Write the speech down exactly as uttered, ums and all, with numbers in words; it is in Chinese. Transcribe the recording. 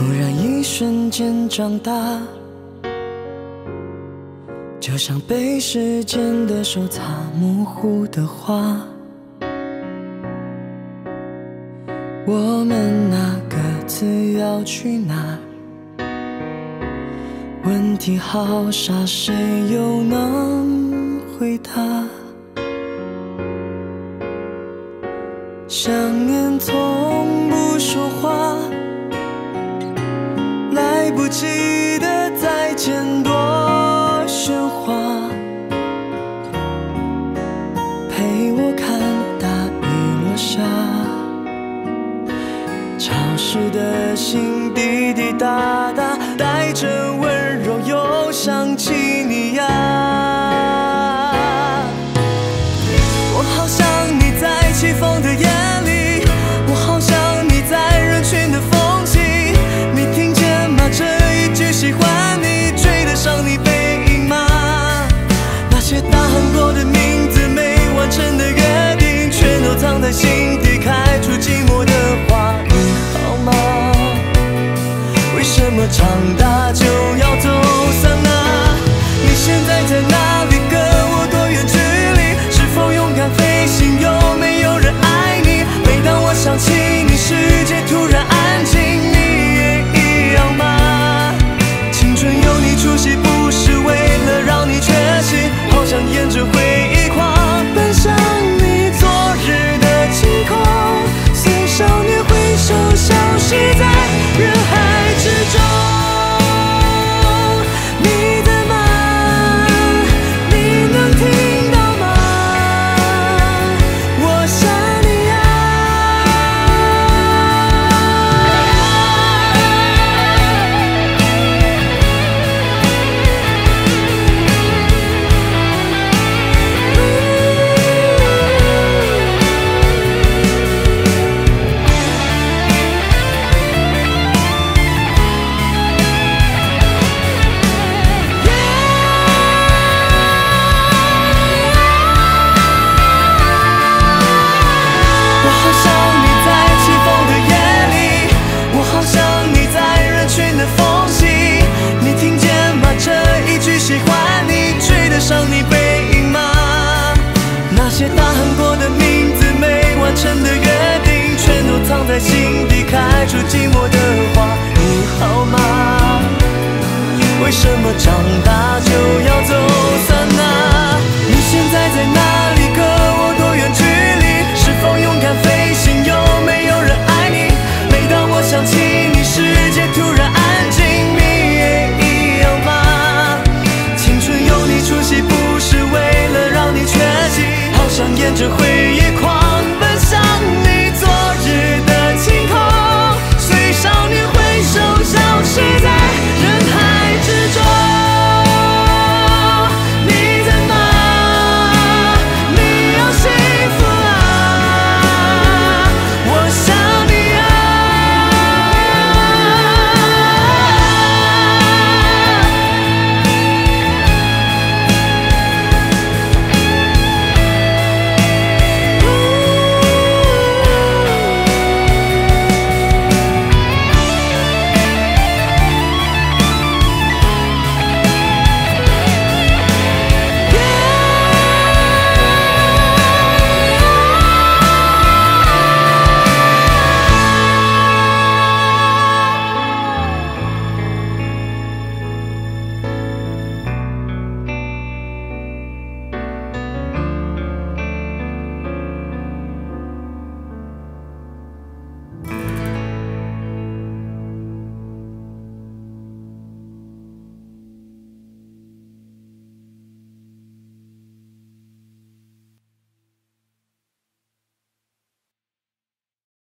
忽然一瞬间长大，就像被时间的手擦模糊的画。我们那各自要去哪？问题好傻，谁又能回答？想念从不说话，来不及的再见多喧哗，陪我看大雨落下，潮湿的心滴滴答答，带着温柔又想起你呀。我好想你在起风的夜里，我好想你在人群的缝隙，你听见吗？这一句喜欢你追得上你背影吗？那些大喊过的名字，没完成的约定，全都藏在心底，开出寂寞的花。你好吗？为什么长大就要走散啊？你现在在哪里？跟我多远距离？是否勇敢飞行？有没有人爱你？每当我想起你，世界突然安静，你也一样吗？青春有你出席，不是为了让你缺席，好想沿着回忆狂奔向你昨日的晴空，随少年挥手消失在人海之中。你在吗？你能听到吗？我想你啊。我好想你在起风的夜里，我好想你在人群的缝隙，你听见吗？这一句喜欢你追得上你背影吗？那些大喊过的名字，没完成的约定，全都藏在心底，开出寂寞的花。你好吗？为什么长大就要走